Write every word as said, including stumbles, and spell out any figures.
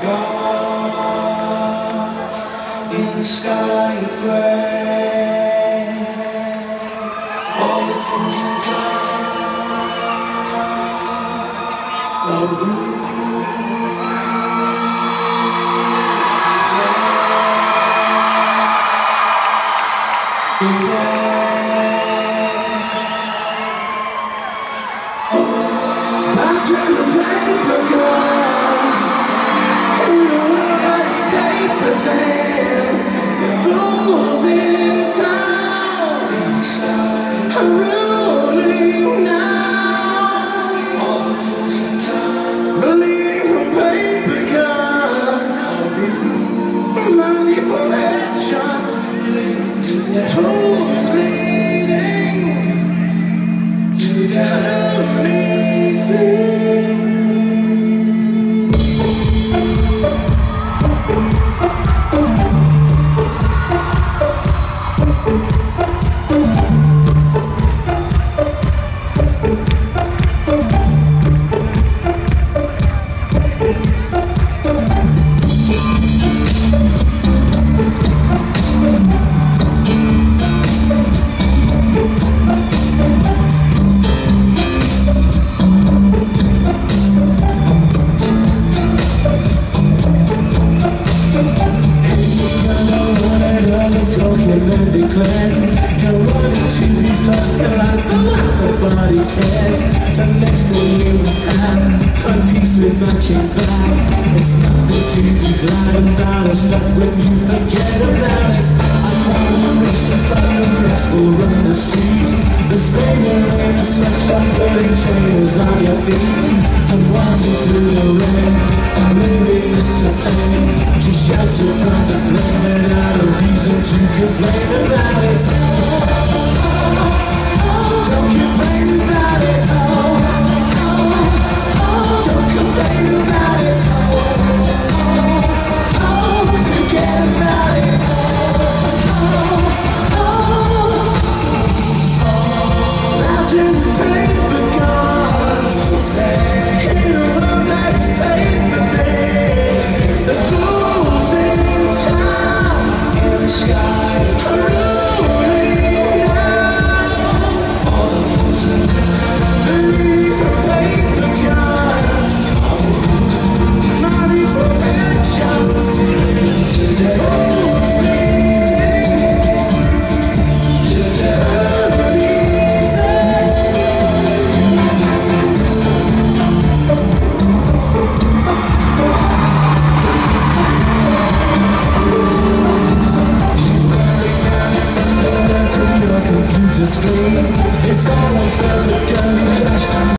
God in the sky of gray, all the fools in town, the roof. Turn the paper cups in the world's paper thin. Fools in town are ruling now. All the fools in town believing from paper cups, money for headshots. Fools leading to the class, you're running to be fast, you're like the light, nobody cares. The next thing you must have, one piece with matching back. It's nothing to be glad about, except when you forget about it. I'm on the rich, the fun, the rest will run the street. The flavor in the sweatshop, putting chains on your feet. I'm walking through the rain, I'm living this a pain. To shelter from the blame, without a reason to complain about it. Don't complain about it. Don't complain about it. Forget about it. Out in the paper guns, in a world that is paper thin. The fools in town, in the sky, are ruling now. All the fools in town believe for paper guns, money for headshots. The fools leading to the computer screen. It's all on server, dirty cash.